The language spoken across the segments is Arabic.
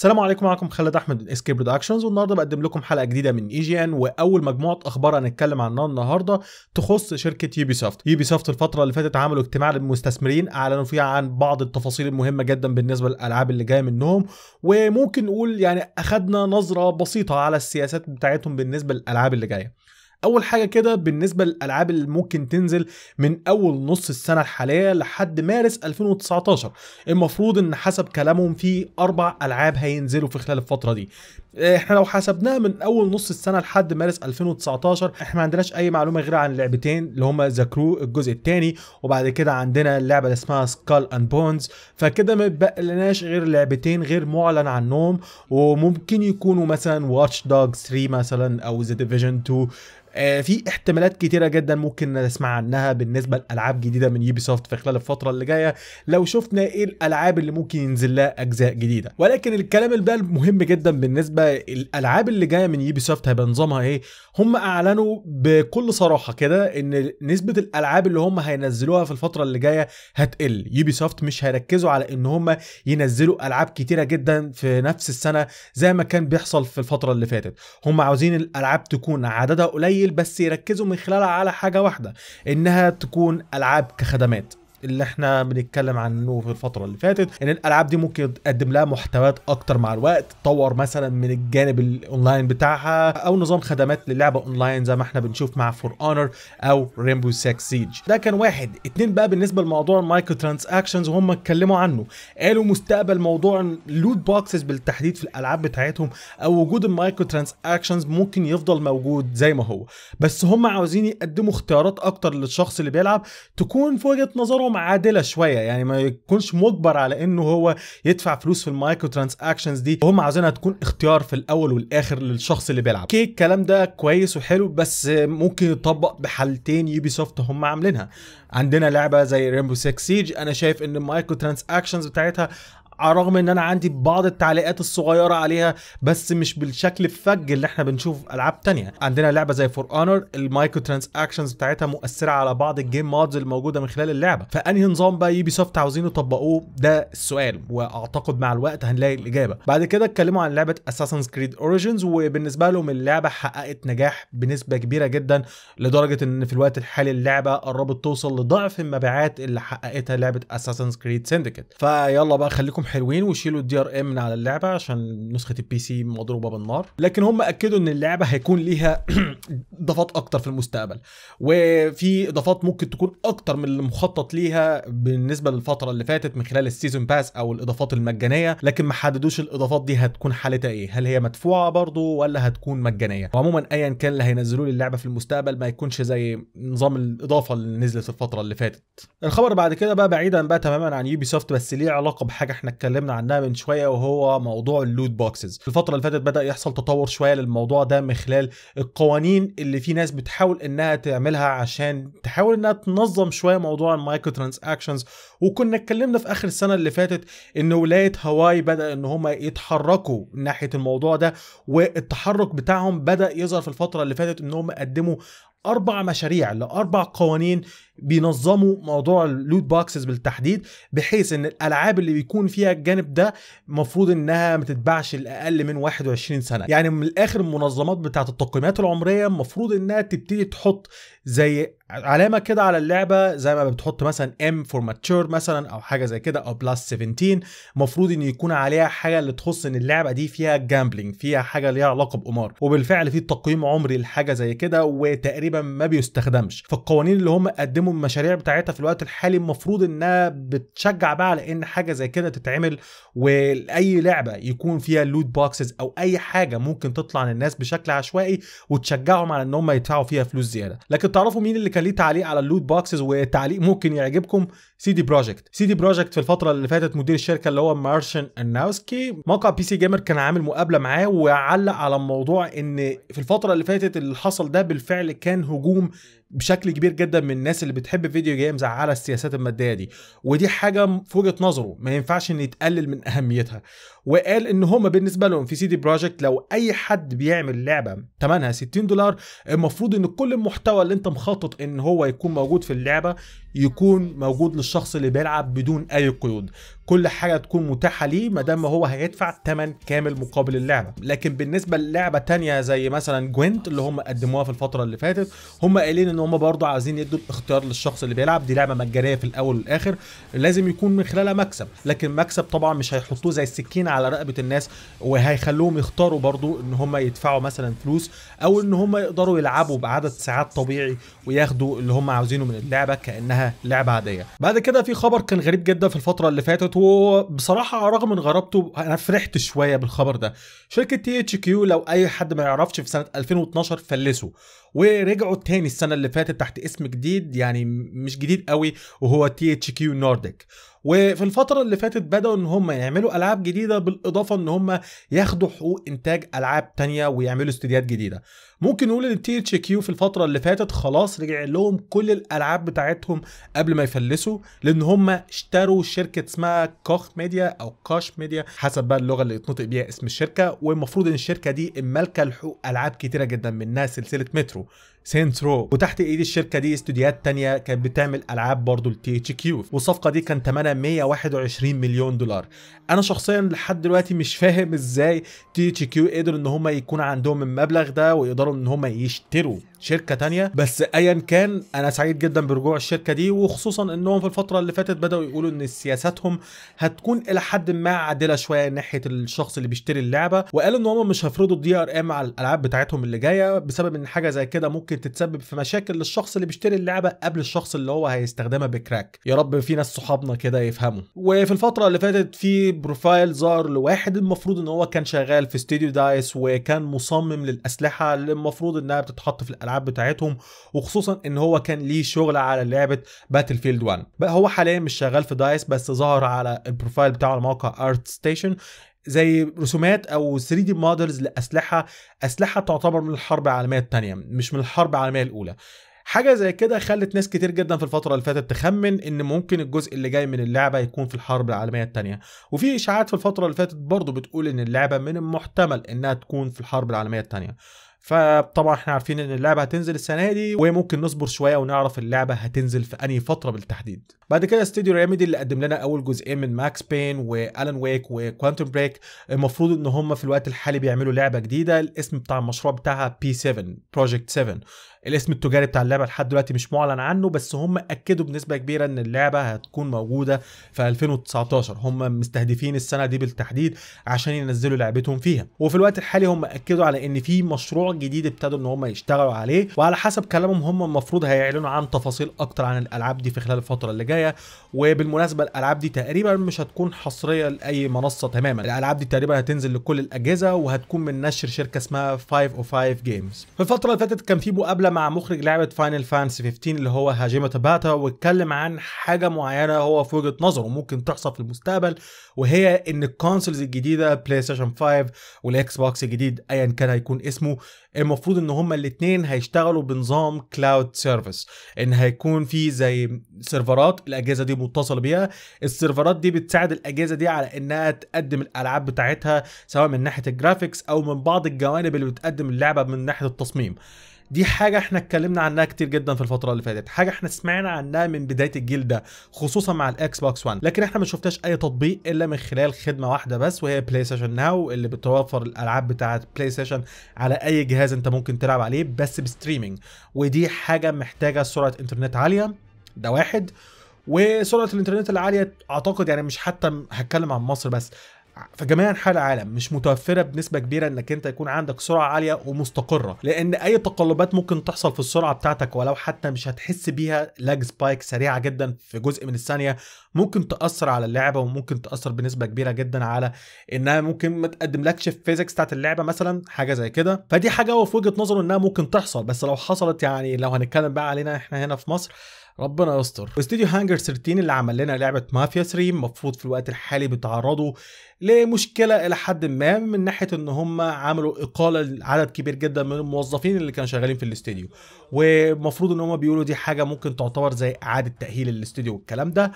السلام عليكم، معكم خالد احمد من اسكيب برودكشنز، والنهارده بقدم لكم حلقه جديده من ايجيان. واول مجموعه اخبار هنتكلم عنها النهارده تخص شركه يوبي سوفت. الفتره اللي فاتت عملوا اجتماع للمستثمرين اعلنوا فيها عن بعض التفاصيل المهمه جدا بالنسبه للالعاب اللي جايه منهم، وممكن نقول يعني اخدنا نظره بسيطه على السياسات بتاعتهم بالنسبه للالعاب اللي جايه. اول حاجه كده بالنسبه للالعاب اللي ممكن تنزل من اول نص السنه الحاليه لحد مارس 2019، المفروض ان حسب كلامهم في 4 العاب هينزلوا في خلال الفتره دي. احنا لو حسبناها من اول نص السنه لحد مارس 2019 احنا ما عندناش اي معلومه غير عن لعبتين اللي هما ذا كرو الجزء الثاني، وبعد كده عندنا اللعبه اللي اسمها سكال اند بونز. فكده ما بقى لناش غير لعبتين غير معلن عنهم، وممكن يكونوا مثلا واتش دوجز 3 مثلا او ذا ديفيجن 2. في احتمالات كتيرة جدا ممكن نسمع عنها بالنسبة لألعاب جديدة من يوبي سوفت في خلال الفترة اللي جاية، لو شفنا ايه الألعاب اللي ممكن ينزل لها أجزاء جديدة. ولكن الكلام اللي بقى المهم جدا بالنسبة الألعاب اللي جاية من يوبي سوفت هيبقى نظامها ايه. هم أعلنوا بكل صراحة كده إن نسبة الألعاب اللي هم هينزلوها في الفترة اللي جاية هتقل. يوبي سوفت مش هيركزوا على إن هم ينزلوا ألعاب كتيرة جدا في نفس السنة زي ما كان بيحصل في الفترة اللي فاتت. هم عاوزين الألعاب تكون عددها قليل بس يركزوا من خلالها على حاجة واحدة، انها تكون العاب كخدمات. اللي احنا بنتكلم عنه في الفترة اللي فاتت ان الالعاب دي ممكن تقدم لها محتويات اكتر مع الوقت، تطور مثلا من الجانب الاونلاين بتاعها او نظام خدمات للعبة اونلاين زي ما احنا بنشوف مع فور اونر او ريمبو 6 سيج. ده كان واحد. اتنين بقى بالنسبة لموضوع المايكرو ترانزاكشنز، وهم اتكلموا عنه قالوا مستقبل موضوع اللوت بوكسز بالتحديد في الالعاب بتاعتهم او وجود المايكرو ترانزاكشنز ممكن يفضل موجود زي ما هو، بس هم عاوزين يقدموا اختيارات اكتر للشخص اللي بيلعب تكون في وجهة نظرهم عادله شويه، يعني ما يكونش مجبر على انه هو يدفع فلوس في المايكرو ترانزاكشنز دي، وهم عاوزينها تكون اختيار في الاول والاخر للشخص اللي بيلعب. اوكي الكلام ده كويس وحلو، بس ممكن يطبق بحالتين يوبي سوفت هم عاملينها. عندنا لعبه زي ريمبو 6 سيج، انا شايف ان المايكرو ترانزاكشنز بتاعتها على الرغم ان انا عندي بعض التعليقات الصغيره عليها بس مش بالشكل الفج اللي احنا بنشوف العاب تانية. عندنا لعبه زي فور اونر المايكرو ترانزاكشنز بتاعتها مؤثره على بعض الجيم مودز الموجوده من خلال اللعبه، فانهي نظام بقى يوبي سوفت عاوزين يطبقوه؟ ده السؤال، واعتقد مع الوقت هنلاقي الاجابه. بعد كده اتكلموا عن لعبه اساسنز كريد اوريجينز، وبالنسبه لهم اللعبه حققت نجاح بنسبه كبيره جدا لدرجه ان في الوقت الحالي اللعبه قربت توصل لضعف المبيعات اللي حققتها لعبه اساسنز كريد سينديكيت. فيلا بقى خليكم حلوين وشيلوا الدي ار ام من على اللعبه عشان نسخه البي سي مضروبه بالنار. لكن هم اكدوا ان اللعبه هيكون ليها اضافات اكتر في المستقبل، وفي اضافات ممكن تكون اكتر من اللي مخطط ليها بالنسبه للفتره اللي فاتت من خلال السيزون باس او الاضافات المجانيه، لكن ما حددوش الاضافات دي هتكون حالتها ايه، هل هي مدفوعه برضو ولا هتكون مجانيه. وعموما ايا كان اللي هينزلوه للعبه في المستقبل ما يكونش زي نظام الاضافه اللي نزلت الفتره اللي فاتت. الخبر بعد كده بقى بعيدا بقى تماما عن يوبي سوفت، بس ليه علاقه بحاجه احنا اتكلمنا عنها من شويه، وهو موضوع اللوت بوكسز. الفتره اللي فاتت بدا يحصل تطور شويه للموضوع ده من خلال القوانين اللي في ناس بتحاول انها تعملها عشان تحاول انها تنظم شويه موضوع المايكرو ترانزاكشنز. وكنا اتكلمنا في اخر السنه اللي فاتت ان ولايه هاواي بدا ان هم يتحركوا ناحيه الموضوع ده، والتحرك بتاعهم بدا يظهر في الفتره اللي فاتت ان هم قدموا 4 مشاريع ل4 قوانين بينظموا موضوع اللوت بوكسز بالتحديد، بحيث ان الالعاب اللي بيكون فيها الجانب ده مفروض انها ما تتباعش لاقل من 21 سنه. يعني من الاخر المنظمات بتاعه التقييمات العمريه مفروض انها تبتدي تحط زي علامه كده على اللعبه، زي ما بتحط مثلا ام فور ماتشور مثلا او حاجه زي كده او بلس 17، مفروض ان يكون عليها حاجه اللي تخص ان اللعبه دي فيها جامبلينج، فيها حاجه ليها علاقه بقمار. وبالفعل في تقييم عمري لحاجه زي كده وتقريبا ما بيستخدمش. فالقوانين اللي هم قدموا المشاريع بتاعتها في الوقت الحالي المفروض انها بتشجع بقى على ان حاجه زي كده تتعمل، واي لعبه يكون فيها لوت بوكسز او اي حاجه ممكن تطلع للناس بشكل عشوائي وتشجعهم على ان هم يدفعوا فيها فلوس زياده. لكن تعرفوا مين اللي كان ليه تعليق على اللوت بوكسز وتعليق ممكن يعجبكم؟ سي دي بروجكت في الفتره اللي فاتت مدير الشركه اللي هو مارشن اناوسكي، موقع بي سي جيمر كان عامل مقابله معاه وعلق على الموضوع ان في الفتره اللي فاتت اللي حصل ده بالفعل كان هجوم بشكل كبير جدا من الناس اللي بتحب فيديو جيمز على السياسات الماديه دي، ودي حاجه في وجهه نظره ما ينفعش ان يتقلل من اهميتها. وقال ان هم بالنسبه لهم في CD Projekt لو اي حد بيعمل لعبه ثمنها $60 المفروض ان كل المحتوى اللي انت مخطط ان هو يكون موجود في اللعبه يكون موجود للشخص اللي بيلعب بدون اي قيود، كل حاجه تكون متاحه ليه ما دام هو هيدفع ثمن كامل مقابل اللعبه. لكن بالنسبه للعبه تانية زي مثلا جوينت اللي هم قدموها في الفتره اللي فاتت، هم قايلين ان هم برضه عايزين يدوا الاختيار للشخص اللي بيلعب، دي لعبه مجانيه في الاول والاخر لازم يكون من خلالها مكسب، لكن مكسب طبعا مش هيحطوه زي السكينه على رقبه الناس، وهيخلوهم يختاروا برضه ان هم يدفعوا مثلا فلوس او ان هم يقدروا يلعبوا بعدد ساعات طبيعي وياخدوا اللي هم عاوزينه من اللعبه كانها لعبه عاديه. بعد كده في خبر كان غريب جدا في الفتره اللي فاتت، وبصراحه رغم من غرابته انا فرحت شويه بالخبر ده. شركه THQ لو اي حد ما يعرفش في سنه 2012 فلسوا ورجعوا تاني السنه اللي فاتت تحت اسم جديد، يعني مش جديد قوي، وهو THQ Nordic. وفي الفترة اللي فاتت بدأوا ان هم يعملوا العاب جديدة بالاضافة ان هم ياخدوا حقوق انتاج العاب تانية ويعملوا استديوهات جديدة. ممكن نقول ان THQ في الفترة اللي فاتت خلاص رجع لهم كل الالعاب بتاعتهم قبل ما يفلسوا، لان هم اشتروا شركة اسمها كوخ ميديا او كوش ميديا حسب بقى اللغة اللي يتنطق بيها اسم الشركة، والمفروض ان الشركة دي مالكة لحقوق العاب كتيرة جدا منها سلسلة مترو سينترو، وتحت ايد الشركه دي استوديوهات تانية كانت بتعمل العاب برضو THQ، والصفقه دي كان ثمنها $121 مليون. انا شخصيا لحد دلوقتي مش فاهم ازاي THQ قدروا ان هم يكون عندهم المبلغ ده ويقدروا ان هم يشتروا شركه تانية، بس ايا كان انا سعيد جدا برجوع الشركه دي، وخصوصا انهم في الفتره اللي فاتت بداوا يقولوا ان سياساتهم هتكون الى حد ما عادله شويه ناحيه الشخص اللي بيشتري اللعبه، وقالوا ان هم مش هيفرضوا DRM على الالعاب بتاعتهم اللي جايه بسبب ان حاجه زي كده ممكن تتسبب في مشاكل للشخص اللي بيشتري اللعبه قبل الشخص اللي هو هيستخدمها بكراك. يا رب في ناس صحابنا كده يفهموا. وفي الفتره اللي فاتت في بروفايل ظهر لواحد المفروض ان هو كان شغال في استوديو دايس وكان مصمم للاسلحه اللي المفروض انها بتتحط في الالعاب بتاعتهم، وخصوصا ان هو كان ليه شغل على لعبه باتل فيلد 1. بقى هو حاليا مش شغال في دايس، بس ظهر على البروفايل بتاعه على موقع ارت ستيشن زي رسومات او 3D مودلز لاسلحه تعتبر من الحرب العالميه الثانيه مش من الحرب العالميه الاولى. حاجه زي كده خلت ناس كتير جدا في الفتره اللي فاتت تخمن ان ممكن الجزء اللي جاي من اللعبه يكون في الحرب العالميه الثانيه، وفي اشاعات في الفتره اللي فاتت برضو بتقول ان اللعبه من المحتمل انها تكون في الحرب العالميه الثانيه. فطبعا احنا عارفين ان اللعبه هتنزل السنه دي، وممكن نصبر شويه ونعرف اللعبه هتنزل في انهي فتره بالتحديد. بعد كده استوديو ريميدي اللي قدم لنا اول جزئين من ماكس بين والان ويك وكوانتم بريك، المفروض ان هم في الوقت الحالي بيعملوا لعبه جديده، الاسم بتاع المشروع بتاعها P7 بروجكت 7. الاسم التجاري بتاع اللعبه لحد دلوقتي مش معلن عنه، بس هم اكدوا بنسبه كبيره ان اللعبه هتكون موجوده في 2019. هم مستهدفين السنه دي بالتحديد عشان ينزلوا لعبتهم فيها، وفي الوقت الحالي هم اكدوا على ان في مشروع جديد ابتدوا ان هم يشتغلوا عليه، وعلى حسب كلامهم هم المفروض هيعلنوا عن تفاصيل اكتر عن الالعاب دي في خلال الفتره اللي جايه. وبالمناسبه الالعاب دي تقريبا مش هتكون حصريه لاي منصه تماما، الالعاب دي تقريبا هتنزل لكل الاجهزه وهتكون من نشر شركه اسمها 505 جيمز. في الفتره اللي فاتت كان في مقابله مع مخرج لعبه فاينل فانتسي 15 اللي هو هاجيما تاباتا، واتكلم عن حاجه معينه هو في وجهه نظره ممكن تحصل في المستقبل، وهي ان الكونسولز الجديده بلاي ستيشن 5 والاكس بوكس الجديد ايا كان هيكون اسمه، المفروض ان هما الاثنين هيشتغلوا بنظام كلاود سيرفيس، ان هيكون في زي سيرفرات الاجهزه دي متصله بيها، السيرفرات دي بتساعد الاجهزه دي على انها تقدم الالعاب بتاعتها سواء من ناحيه الجرافيكس او من بعض الجوانب اللي بتقدم اللعبه من ناحيه التصميم. دي حاجة احنا اتكلمنا عنها كتير جدا في الفترة اللي فاتت، حاجة احنا سمعنا عنها من بداية الجيل ده خصوصا مع الاكس بوكس 1، لكن احنا ما شفناش اي تطبيق الا من خلال خدمة واحدة بس وهي بلاي ستيشن ناو، اللي بتوفر الالعاب بتاعت بلاي ستيشن على اي جهاز انت ممكن تلعب عليه بس بستريمينج، ودي حاجة محتاجة سرعة انترنت عالية، ده واحد. وسرعة الانترنت العالية اعتقد يعني مش حتى هتكلم عن مصر بس، في جميع انحاء العالم مش متوفره بنسبه كبيره انك انت يكون عندك سرعه عاليه ومستقره، لان اي تقلبات ممكن تحصل في السرعه بتاعتك ولو حتى مش هتحس بيها، لاج سبايك سريعه جدا في جزء من الثانيه ممكن تاثر على اللعبه، وممكن تاثر بنسبه كبيره جدا على انها ممكن ما تقدملكش الفيزيكس بتاعت اللعبه مثلا، حاجه زي كده. فدي حاجه هو في وجهه نظره انها ممكن تحصل، بس لو حصلت يعني لو هنتكلم بقى علينا احنا هنا في مصر ربنا يستر. واستوديو هانجر 13 اللي عمل لنا لعبه مافيا 3 المفروض في الوقت الحالي بيتعرضوا لمشكله الى حد ما من ناحيه ان هم عملوا اقاله لعدد كبير جدا من الموظفين اللي كانوا شغالين في الاستوديو، ومفروض ان هم بيقولوا دي حاجه ممكن تعتبر زي اعاده تاهيل الاستوديو والكلام ده.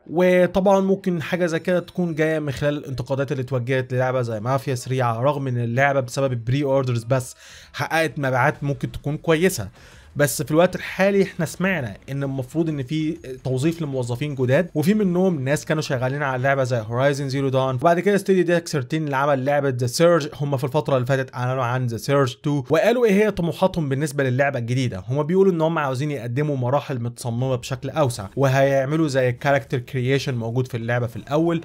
وطبعا ممكن حاجه زي كده تكون جايه من خلال الانتقادات اللي اتوجهت للعبه زي مافيا 3، على الرغم ان اللعبه بسبب البري اوردرز بس حققت مبيعات ممكن تكون كويسه. بس في الوقت الحالي احنا سمعنا ان المفروض ان في توظيف لموظفين جداد، وفي منهم ناس كانوا شغالين على اللعبه زي هورايزن زيرو دون، وبعد كده استوديو ديك 13 اللي عمل لعبه ذا سيرج هم في الفتره اللي فاتت اعلنوا عن ذا سيرج 2، وقالوا ايه هي طموحاتهم بالنسبه للعبه الجديده. هم بيقولوا ان هم عاوزين يقدموا مراحل متصممه بشكل اوسع، وهيعملوا زي كاركتر كرييشن موجود في اللعبه في الاول.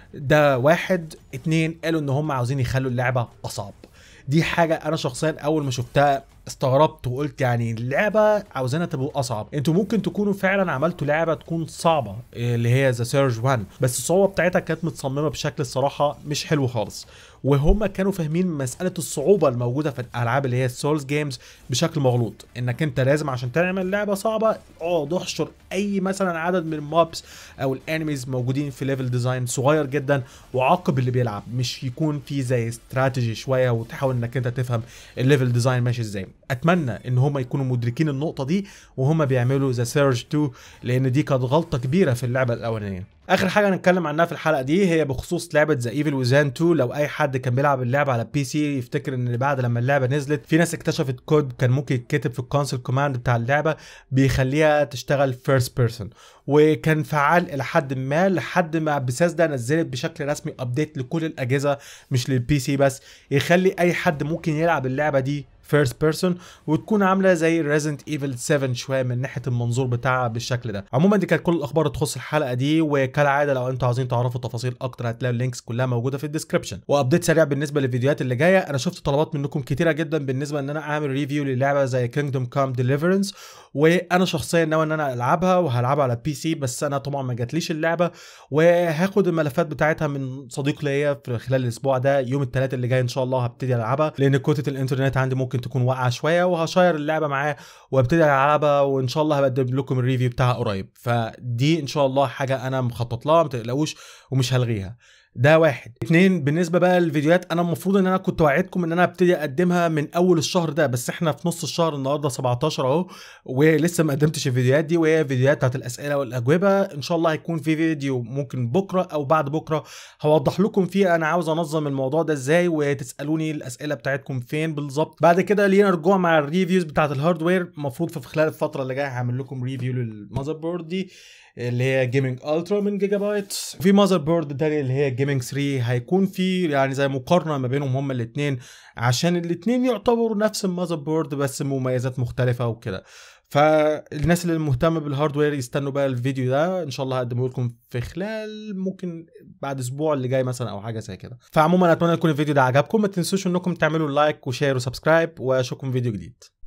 ده واحد. اتنين، قالوا ان هم عاوزين يخلوا اللعبه اصعب. دي حاجه انا شخصيا اول ما شفتها استغربت وقلت يعني اللعبه عاوزينها تبقى اصعب. انتوا ممكن تكونوا فعلا عملتوا لعبه تكون صعبه اللي هي ذا سيرج 1، بس الصعوبه بتاعتها كانت متصممه بشكل الصراحه مش حلو خالص، وهم كانوا فاهمين مساله الصعوبه الموجوده في الالعاب اللي هي السولز جيمز بشكل مغلوط، انك انت لازم عشان تعمل لعبه صعبه احشر اي مثلا عدد من الموبس او الانميز موجودين في ليفل ديزاين صغير جدا، وعاقب اللي بيلعب، مش يكون في زي استراتيجي شويه وتحاول انك انت تفهم الليفل ديزاين ماشي ازاي. اتمنى ان هم يكونوا مدركين النقطه دي وهم بيعملوا ذا سيرج 2، لان دي كانت غلطه كبيره في اللعبه الاولانيه. اخر حاجه هنتكلم عنها في الحلقه دي هي بخصوص لعبه ذا ايفل ويزان 2. لو اي حد كان بيلعب اللعبه على بي سي يفتكر ان بعد لما اللعبه نزلت في ناس اكتشفت كود كان ممكن يتكتب في الكونسول كوماند بتاع اللعبه بيخليها تشتغل فيرست بيرسون، وكان فعال الى حد ما لحد ما بثيسدا نزلت بشكل رسمي ابديت لكل الاجهزه مش للبي سي بس، يخلي اي حد ممكن يلعب اللعبه دي فيرست بيرسون، وتكون عامله زي ريزنت ايفل 7 شويه من ناحيه المنظور بتاعها بالشكل ده. عموما دي كانت كل الاخبار تخص الحلقه دي، وكالعاده لو انتوا عايزين تعرفوا تفاصيل اكتر هتلاقوا اللينكس كلها موجوده في الديسكربشن. وابديت سريع بالنسبه للفيديوهات اللي جايه، انا شفت طلبات منكم كتيره جدا بالنسبه ان انا اعمل ريفيو للعبه زي كينجدوم كام ديليفرنس، وانا شخصيا ناوي ان انا العبها وهلعبها على بي سي، بس انا طبعا ما جاتليش اللعبه، وهاخد الملفات بتاعتها من صديق ليا في خلال الاسبوع ده. يوم الثلاث اللي جاي ان شاء الله هبتدي العبها، لان كوتة الانترنت عندي ممكن تكون واقعه شويه، وهشير اللعبه معاه وابتدي العبها، وان شاء الله هقدم لكم الريفيو بتاعها قريب. فدي ان شاء الله حاجه انا مخطط لها ما تقلقوش ومش هلغيها. ده واحد. اتنين، بالنسبه بقى للفيديوهات، انا المفروض ان انا كنت وعدتكم ان انا ابتدي اقدمها من اول الشهر ده، بس احنا في نص الشهر النهارده 17 اهو، ولسه ما قدمتش الفيديوهات دي، وهي فيديوهات بتاعت الاسئله والاجوبه. ان شاء الله هيكون في فيديو ممكن بكره او بعد بكره هوضح لكم فيه انا عاوز انظم الموضوع ده ازاي، وتسالوني الاسئله بتاعتكم فين بالظبط. بعد كده لينا رجوع مع الريفيوز بتاعت الهاردوير، المفروض في خلال الفتره اللي جايه هعمل لكم ريفيو للمذر بورد دي اللي هي جيمنج الترا من جيجا بايت، في ماذر بورد تاني اللي هي جيمنج 3، هيكون في يعني زي مقارنه ما بينهم هما الاثنين، عشان الاثنين يعتبروا نفس الماذر بورد بس مميزات مختلفه وكده. فالناس اللي مهتمه بالهاردوير يستنوا بقى الفيديو ده، ان شاء الله هقدمه لكم في خلال ممكن بعد اسبوع اللي جاي مثلا او حاجه زي كده. فعموما اتمنى يكون الفيديو ده عجبكم، ما تنسوش انكم تعملوا لايك وشير وسبسكرايب، واشوفكم فيديو جديد.